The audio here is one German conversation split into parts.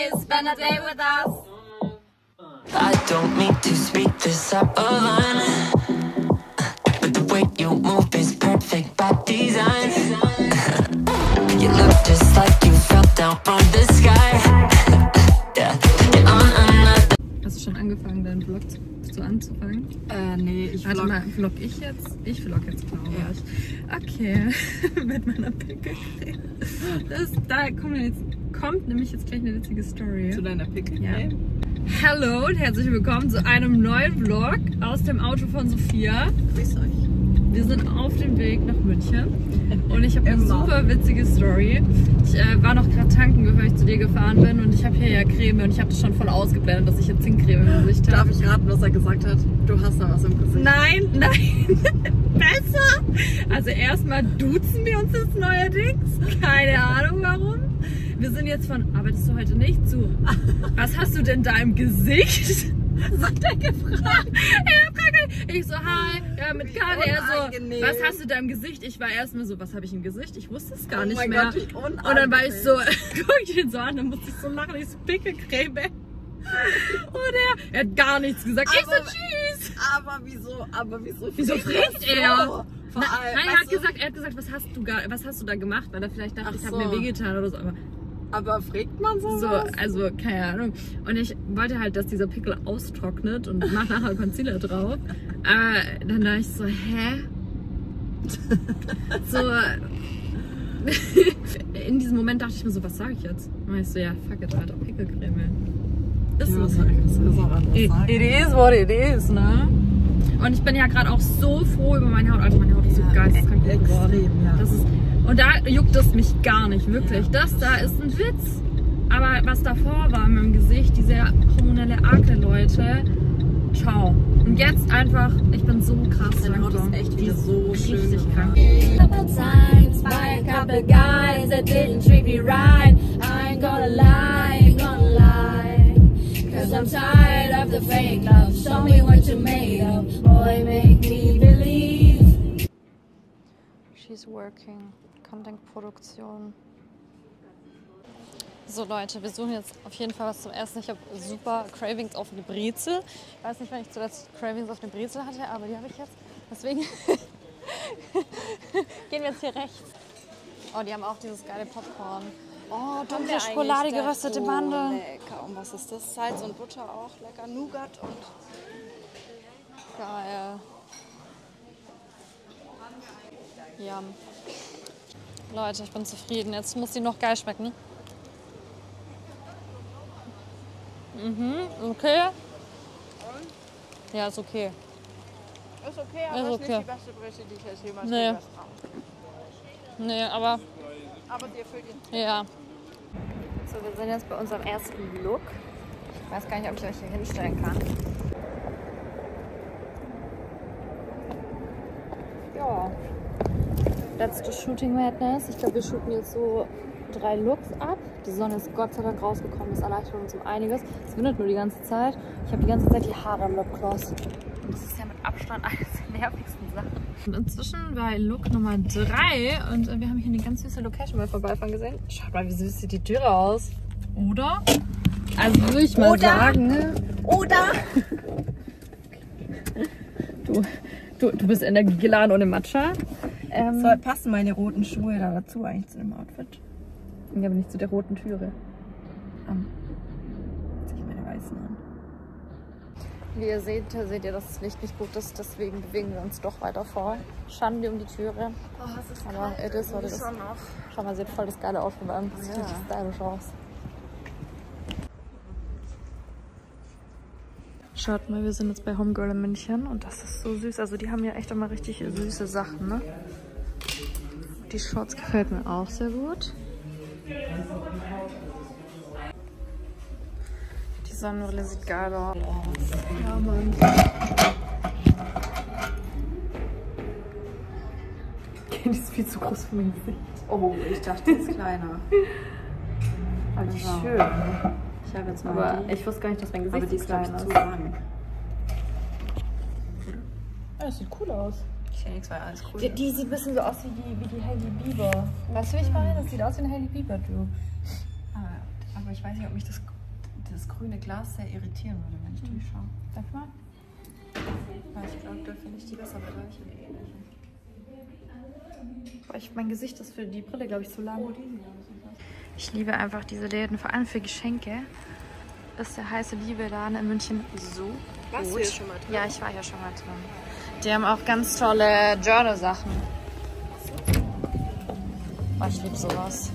day, spend a day with us. I don't mean to speak this out of line, but the way you move is perfect by design. You look just like you fell down from the sky. Yeah, you're on another. Hast du schon angefangen, deinen Vlog anzufangen? Nee, ich Warte vlog. mal, vlog ich jetzt? Ich vlog jetzt, glaube ich. Okay, mit meiner Pickelcreme. Da kommt nämlich jetzt gleich eine witzige Story. Zu deiner Pickelcreme? Ja. Hallo und herzlich willkommen zu einem neuen Vlog aus dem Auto von Sophia. Grüß euch. Wir sind auf dem Weg nach München und ich habe eine super witzige Story. Ich war noch gerade tanken, bevor ich zu dir gefahren bin, und ich habe hier ja Creme und ich habe das schon voll ausgeblendet, dass ich jetzt Zinkcreme im Gesicht habe. Darf ich raten, was er gesagt hat? Du hast da was im Gesicht. Nein, besser! Also erstmal duzen wir uns jetzt neuerdings. Keine Ahnung warum. Wir sind jetzt arbeitest du heute nicht zu? Was hast du denn da im Gesicht? Sagt er gefragt. Ich so, hi, ja, mit Karte. Er so, unangenehm. was hast du da im Gesicht? Ich war erstmal so, was habe ich im Gesicht? Ich wusste es gar nicht mein mehr. Gott, wie Und dann war ich so, guck ich den so an, dann musste ich so lachen, ich so, Pickelcreme. Und er hat gar nichts gesagt. Ich so, tschüss. Aber wieso fragt er? Vor allem, Nein, er hat gesagt, was hast du da gemacht? Weil er vielleicht dachte, ich habe mir wehgetan oder so. Aber fragt man so? Also, keine Ahnung. Und ich wollte halt, dass dieser Pickel austrocknet und mach nachher Concealer drauf. Aber dann dachte ich so, hä? So. In diesem Moment dachte ich mir so, was sage ich jetzt? Und dann ich so, ja, fuck it, Alter, Pickelcreme. Was soll ich sagen? It is what it is, ne? Und ich bin ja gerade auch so froh über meine Haut. Also meine Haut ist so geisteskrank geworden. Ja. Und da juckt es mich gar nicht, wirklich. Das da ist ein Witz. Aber was davor war in meinem Gesicht, diese hormonelle Akne, Leute, ciao. Und jetzt einfach, ich bin so krass. Deine Haut ist echt wieder so schön. Richtig krank. Couple times by a couple guys that didn't treat me right. I ain't gonna lie, cause I'm tired of the fake love. Show me what you're made of, boy, make me believe. She's working. Content-Produktion. So Leute, wir suchen jetzt auf jeden Fall was zum Essen. Ich habe super Cravings auf eine Brezel. Ich weiß nicht, wann ich zuletzt Cravings auf eine Brezel hatte, aber die habe ich jetzt. Deswegen gehen wir jetzt hier rechts. Oh, die haben auch dieses geile Popcorn. Oh, dunkle Schokolade, geröstete Mandeln. Lecker. Und was ist das? Salz und Butter auch lecker. Nougat und... Geil. Yum. Leute, ich bin zufrieden. Jetzt muss die noch geil schmecken. Okay. Ja, ist okay. Ist okay, aber ist ist okay. nicht die beste Brezel, die ich jetzt jemals Nee. gegessen habe. Nee, aber Aber dir fehlt die. ja. So, wir sind jetzt bei unserem ersten Look. Ich weiß gar nicht, ob ich euch hier hinstellen kann. Ja. Letzte Shooting Madness. Ich glaube, wir shooten jetzt so 3 Looks ab. Die Sonne ist Gott sei Dank rausgekommen. Das erleichtert uns um einiges. Es windet nur die ganze Zeit. Ich habe die ganze Zeit die Haare im Lipgloss. Und das ist ja mit Abstand eines der nervigsten Sachen. Und inzwischen war Look Nummer 3 und wir haben hier eine ganz süße Location beim Vorbeifahren gesehen. Schaut mal, wie süß sieht die Türe aus. Oder? Also würde ich mal sagen. Oder? Du bist energiegeladen ohne Matcha. Passen meine roten Schuhe da dazu eigentlich zu dem Outfit? Ja, aber nicht zu der roten Türe. Zieh ich meine weißen an. Wie ihr seht ihr, dass das Licht nicht gut ist. Deswegen bewegen wir uns doch weiter vor. Schande um die Türe. Oh, es ist Aber kalt. it is what it is. Schon noch. Schau mal, sieht voll das geile Outfit an. Das sieht richtig stylisch aus. Schaut mal, wir sind jetzt bei Homegirl in München und das ist so süß. Also die haben ja echt immer richtig süße Sachen, ne? Die Shorts gefällt mir auch sehr gut. Die Sonnenbrille sieht geil aus. Ja, Mann. Die ist viel zu groß für mein Gesicht. Oh, ich dachte, die ist kleiner. Aber die ist schön. Ich habe jetzt mal Aber die. ich wusste gar nicht, dass mein Aber Gesicht die so ist, glaube klein ich, ist. zu lang. Ja, das sieht cool aus. Ich sehe nichts, weil alles cool Die sieht ein bisschen so aus wie die Hailey Bieber. Weißt du, wie ich meine? Das sieht aus wie ein Hailey Bieber, du. Aber ich weiß nicht, ob mich das grüne Glas sehr irritieren würde, wenn ich durchschaue. Darf ich mal? Weil ich glaube, da finde ich die besser Bereiche. Mein Gesicht ist für die Brille, glaube ich, zu lang. Ich liebe einfach diese Läden, vor allem für Geschenke. Ist der heiße Liebe-Laden in München so gut. Warst du hier schon mal drin? Ja, ich war hier schon mal drin. Die haben auch ganz tolle Journal-Sachen. Oh, ich liebe sowas.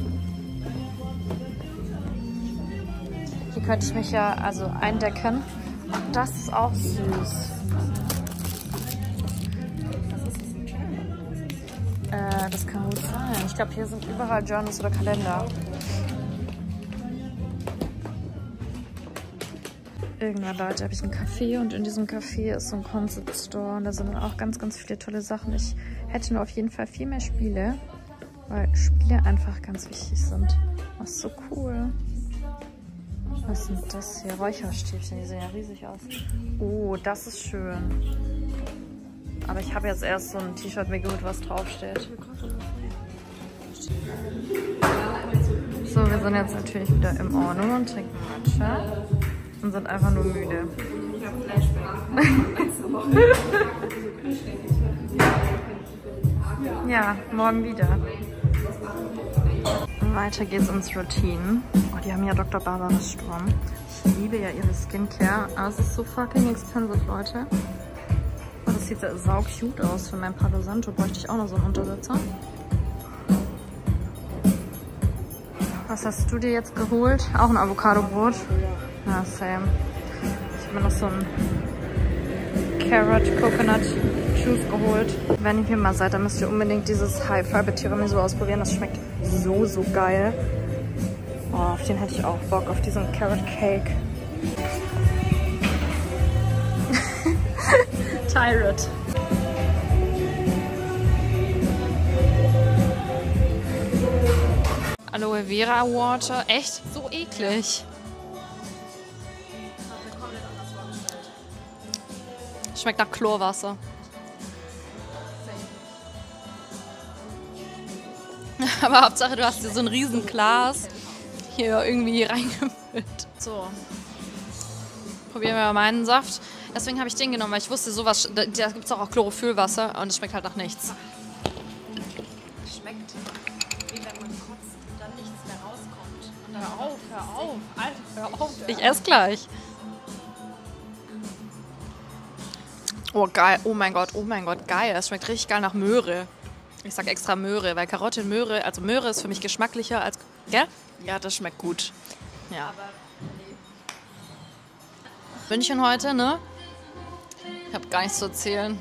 Hier könnte ich mich ja also eindecken. Und das ist auch süß. Das kann gut sein. Ich glaube, hier sind überall Journals oder Kalender. Irgendwann, Leute, habe ich ein Café und in diesem Café ist so ein Concept Store und da sind dann auch ganz, ganz viele tolle Sachen. Ich hätte nur auf jeden Fall viel mehr Spiele, weil Spiele einfach ganz wichtig sind. Das ist so cool. Was sind das hier? Räucherstäbchen, die sehen ja riesig aus. Oh, das ist schön. Aber ich habe jetzt erst so ein T-Shirt mir geholt, was draufsteht. So, wir sind jetzt natürlich wieder im Ordnung und trinken Matcha. Und sind einfach nur müde. Ja, morgen wieder. Weiter geht's ins Routine. Oh, die haben ja Dr. Barbara Sturm. Ich liebe ja ihre Skincare, aber es ist so fucking expensive, Leute. Oh, das sieht sau cute aus. Für mein Palo Santo bräuchte ich auch noch so einen Untersetzer. Was hast du dir jetzt geholt? Auch ein Avocado-Brot? Ja, same. Ich habe mir noch so ein Carrot Coconut Juice geholt. Wenn ihr hier mal seid, dann müsst ihr unbedingt dieses High Fiber Tiramisu ausprobieren. Das schmeckt so, so geil. Oh, auf den hätte ich auch Bock, auf diesen Carrot Cake. Tyrant. Aloe Vera Water. Echt? So eklig. Schmeckt nach Chlorwasser. Aber Hauptsache, du hast dir so ein riesen Glas hier irgendwie reingefüllt. So. Probieren wir mal meinen Saft. Deswegen habe ich den genommen, weil ich wusste, sowas, da gibt es auch Chlorophyllwasser und es schmeckt halt nach nichts. Schmeckt, wie wenn man kotzt und dann nichts mehr rauskommt. Und dann Hör auf, Alter, hör auf. Ich esse gleich. Oh, geil. Oh mein Gott, geil. Das schmeckt richtig geil nach Möhre. Ich sag extra Möhre, weil Karotte und Möhre, also Möhre ist für mich geschmacklicher als, gell? Ja, das schmeckt gut. Ja. München heute, ne? Ich habe gar nichts zu erzählen.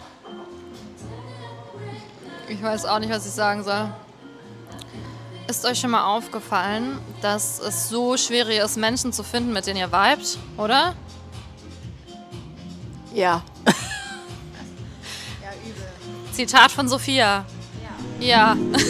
Ich weiß auch nicht, was ich sagen soll. Ist euch schon mal aufgefallen, dass es so schwierig ist, Menschen zu finden, mit denen ihr vibet, oder? Ja. Ja, übel. Zitat von Sophia. Ja. Also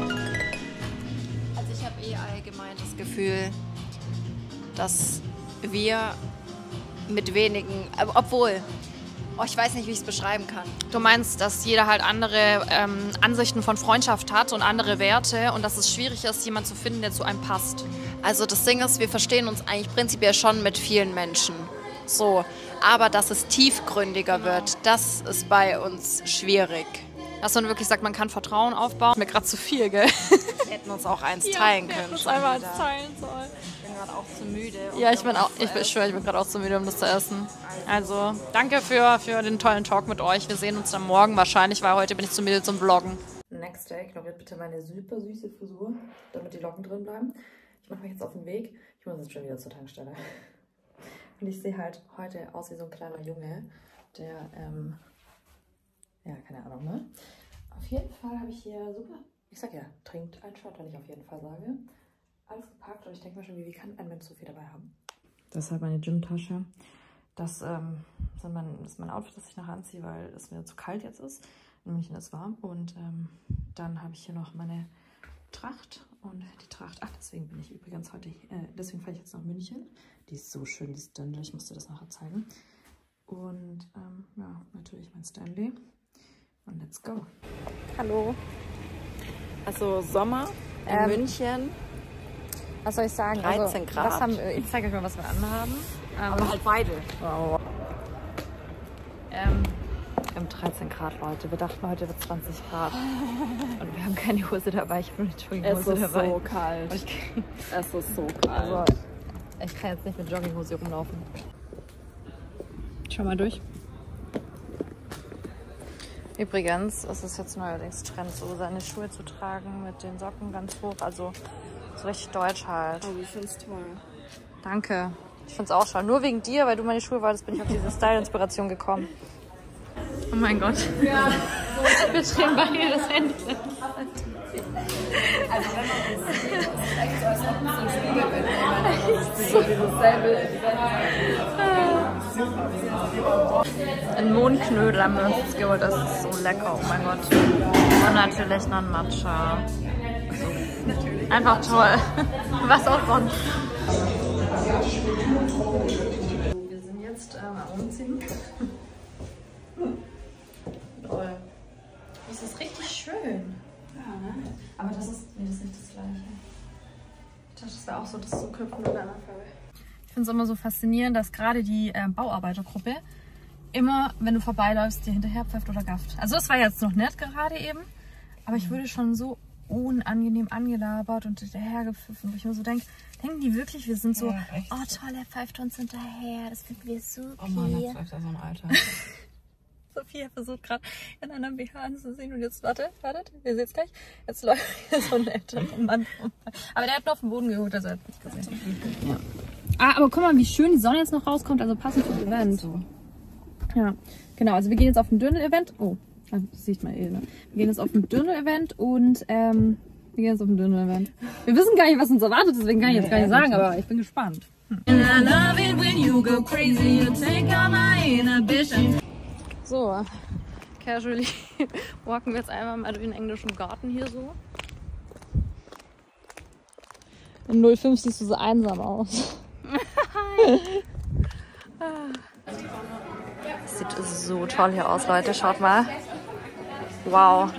ich habe allgemein das Gefühl, dass wir mit wenigen, obwohl, ich weiß nicht, wie ich es beschreiben kann. Du meinst, dass jeder halt andere Ansichten von Freundschaft hat und andere Werte und dass es schwierig ist, jemanden zu finden, der zu einem passt. Also das Ding ist, wir verstehen uns eigentlich prinzipiell schon mit vielen Menschen. So, aber dass es tiefgründiger wird, das ist bei uns schwierig. Dass man wirklich sagt, man kann Vertrauen aufbauen. Mir gerade zu viel, gell? Wir hätten uns auch eins teilen können. Uns einfach eins teilen sollen. Ich bin gerade auch zu müde. Ja, ich schwöre, ich bin gerade auch zu müde, um das zu essen. Also, danke für den tollen Talk mit euch. Wir sehen uns dann morgen wahrscheinlich, weil heute bin ich zu müde zum Vloggen. Next day, ignoriert bitte meine super süße Frisur, damit die Locken drin bleiben. Ich mache mich jetzt auf den Weg. Ich muss jetzt schon wieder zur Tankstelle. Und ich sehe halt heute aus wie so ein kleiner Junge, der, ja, keine Ahnung, ne? Auf jeden Fall habe ich hier super, ich sag ja, trinkt ein Shot, wenn ich auf jeden Fall sage. Alles gepackt und ich denke mir schon, wie kann ein Mensch so viel dabei haben? Das ist halt meine Gymtasche. Das ist mein Outfit, das ich nachher anziehe, weil es mir zu kalt jetzt ist. In München ist warm. Und dann habe ich hier noch meine Tracht. Und die Tracht, deswegen bin ich übrigens heute, deswegen fahre ich jetzt nach München. Die ist so schön, die Stanley, ich musste das nachher zeigen. Und ja, natürlich mein Stanley. Und let's go. Hallo. Also Sommer in München. Was soll ich sagen? 13 Grad. Ich zeige euch mal, was wir anhaben. Aber halt beide. Wow. Wir haben 13 Grad, Leute. Wir dachten, heute wird 20 Grad. Und wir haben keine Hose dabei. Ich habe nur eine Jogginghose dabei. Es ist so kalt. Es ist so kalt. Also, ich kann jetzt nicht mit Jogginghose rumlaufen. Schau mal durch. Übrigens ist es jetzt neuerdings Trend, so seine Schuhe zu tragen mit den Socken ganz hoch. Also so richtig deutsch halt. Oh, ich find's toll. Danke. Ich find's auch schon. Nur wegen dir, weil du meine Schuhe wolltest, bin ich auf diese Style-Inspiration gekommen. Oh mein Gott. Ja. Wir drehen beide das Handy. Also wenn man das sieht, ist es echt so, als ob man so ein Spiegelbild ist. So dieses selbe. Ein Mondknödel haben wir uns jetzt geholt. Das ist so lecker. Oh mein Gott. Und natürlich noch ein Matcha. Einfach toll. Was auch sonst. Wir sind jetzt am Umziehen. Toll. Das ist richtig schön. Ja, ne? Aber das ist, nee, das ist nicht das Gleiche. Ich dachte, das wäre auch so, das so knüpfen in einer Farbe. Ich finde es immer so faszinierend, dass gerade die Bauarbeitergruppe immer, wenn du vorbeiläufst, dir hinterher pfeift oder gafft. Also das war jetzt noch nett gerade eben, aber ich wurde schon so unangenehm angelabert und hinterhergepfiffen, wo ich mir so denke, denken die wirklich, wir sind so, oh toll, er pfeift uns hinterher, das finden wir super. Oh Mann, das pfeift da so ein Alter. Sophia versucht gerade in einer BH anzusehen und jetzt, wartet, ihr seht es gleich, jetzt läuft hier so ein älterer Mann rum. Aber der hat nur auf den Boden geholt, also er hat nicht gesehen. Ja. Ah, aber guck mal, wie schön die Sonne jetzt noch rauskommt, also passend zum Event. Ja, genau, also wir gehen jetzt auf ein Dirndl-Event. Oh, das sieht man eh, ne? Wir gehen jetzt auf ein Dirndl-Event und, wir gehen jetzt auf ein Dirndl-Event. Wir wissen gar nicht, was uns erwartet, deswegen kann ich jetzt gar nicht sagen, aber ich bin gespannt. So, casually walken wir jetzt einmal mal durch den englischen Garten hier so. In 05 siehst du so einsam aus. Das sieht so toll hier aus, Leute. Schaut mal. Wow.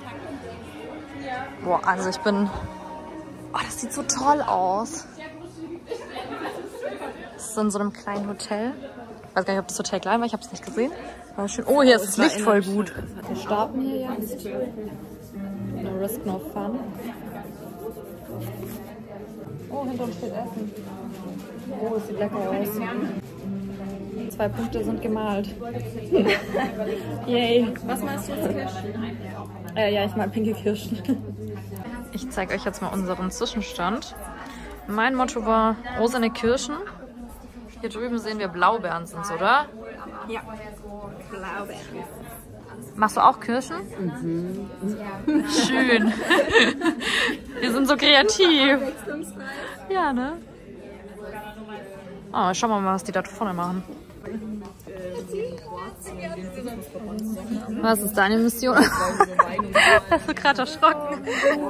Boah, also ich bin... Oh, das sieht so toll aus. Das ist in so einem kleinen Hotel. Ich weiß gar nicht, ob das Hotel klein war. Ich habe es nicht gesehen. Aber schön. Oh, hier ist das Licht voll gut. Wir starten hier jetzt. No risk, no fun. Oh, hinter uns steht Essen. Oh, das sieht lecker aus. 2 Punkte sind gemalt. Yay. Was meinst du jetzt, Kirschen? Ja, ich mag pinke Kirschen. Ich zeige euch jetzt mal unseren Zwischenstand. Mein Motto war rosane Kirschen. Hier drüben sehen wir Blaubeeren sind's, oder? Ja, Blaubeeren. Machst du auch Kirschen? Mhm. Schön. Wir sind so kreativ. Ja, ne? Oh, schauen wir mal, was die da vorne machen. Was ist deine Mission? Hast du gerade erschrocken?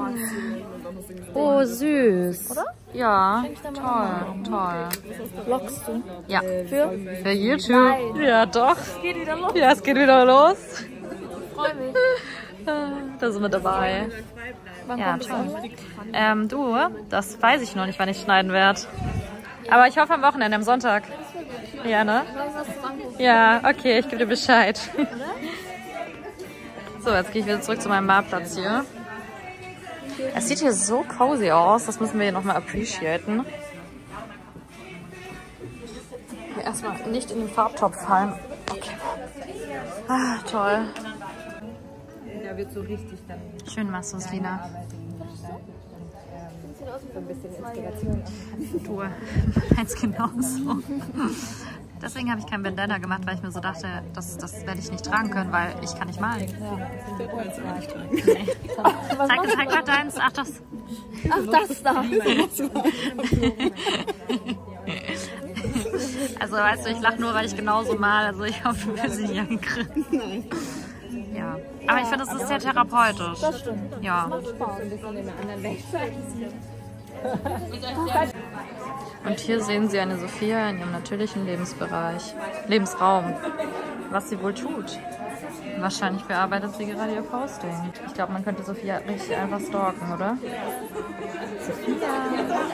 Oh, süß. Oder? Ja, toll, toll. Vlogst du? Ja. Für YouTube? Nein. Ja, doch. Es geht wieder los. Ja, es geht wieder los. Freue mich. Da sind wir dabei. Ja, toll. Du, das weiß ich noch nicht, wann ich schneiden werde. Aber ich hoffe am Wochenende, am Sonntag. Ja, ne? Ja, okay, ich gebe dir Bescheid. So, jetzt gehe ich wieder zurück zu meinem Marktplatz hier. Es sieht hier so cozy aus, das müssen wir hier nochmal appreciaten. Erstmal nicht in den Farbtopf fallen. Okay. Ah, toll. Da wird so richtig dann. Schön machst du es, Lina. So ein bisschen Inspiration. Du, meins genauso. Deswegen habe ich kein Bandana gemacht, weil ich mir so dachte, das werde ich nicht tragen können, weil ich kann nicht malen. Nee. Zeig mal deins. Ach, das. Ach, das da. Also, weißt du, ich lache nur, weil ich genauso male. Also, ich hoffe, du wirst nicht angegriffen. Ja. Aber ich finde, das ist sehr therapeutisch. Das stimmt. Ja. Das macht Spaß, ein bisschen in der anderen Welt. Und hier sehen Sie eine Sophia in ihrem natürlichen Lebensraum. Was sie wohl tut. Wahrscheinlich bearbeitet sie gerade ihr Posting. Ich glaube, man könnte Sophia richtig einfach stalken, oder? Sophia!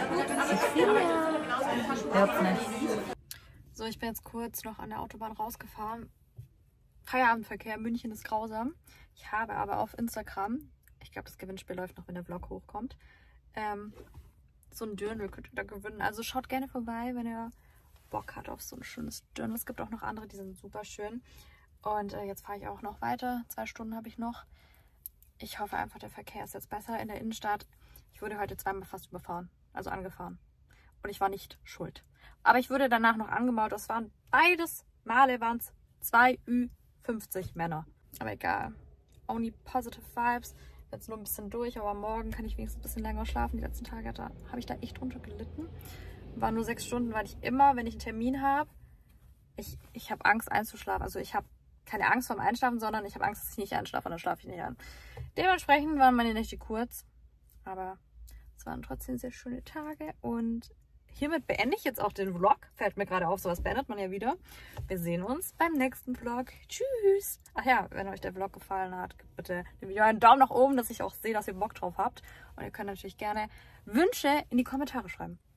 Hört's nicht. So, ich bin jetzt kurz noch an der Autobahn rausgefahren. Feierabendverkehr, München ist grausam. Ich habe aber auf Instagram, ich glaube, das Gewinnspiel läuft noch, wenn der Vlog hochkommt, so ein Dirndl könnt ihr da gewinnen. Also schaut gerne vorbei, wenn ihr Bock habt auf so ein schönes Dirndl. Es gibt auch noch andere, die sind super schön. Und jetzt fahre ich auch noch weiter. 2 Stunden habe ich noch. Ich hoffe einfach, der Verkehr ist jetzt besser in der Innenstadt. Ich wurde heute zweimal fast überfahren, also angefahren. Und ich war nicht schuld. Aber ich wurde danach noch angemault. Das waren beides Male, waren es 2 Ü50 Männer. Aber egal. Only positive vibes. Jetzt nur ein bisschen durch, aber morgen kann ich wenigstens ein bisschen länger schlafen. Die letzten Tage habe ich da echt drunter gelitten. War nur 6 Stunden, weil ich immer, wenn ich einen Termin habe, ich habe Angst einzuschlafen. Also ich habe keine Angst vorm Einschlafen, sondern ich habe Angst, dass ich nicht einschlafe und dann schlafe ich nicht ein. Dementsprechend waren meine Nächte kurz, aber es waren trotzdem sehr schöne Tage und hiermit beende ich jetzt auch den Vlog. Fällt mir gerade auf, sowas beendet man ja wieder. Wir sehen uns beim nächsten Vlog. Tschüss! Ach ja, wenn euch der Vlog gefallen hat, gebt bitte dem Video einen Daumen nach oben, dass ich auch sehe, dass ihr Bock drauf habt. Und ihr könnt natürlich gerne Wünsche in die Kommentare schreiben.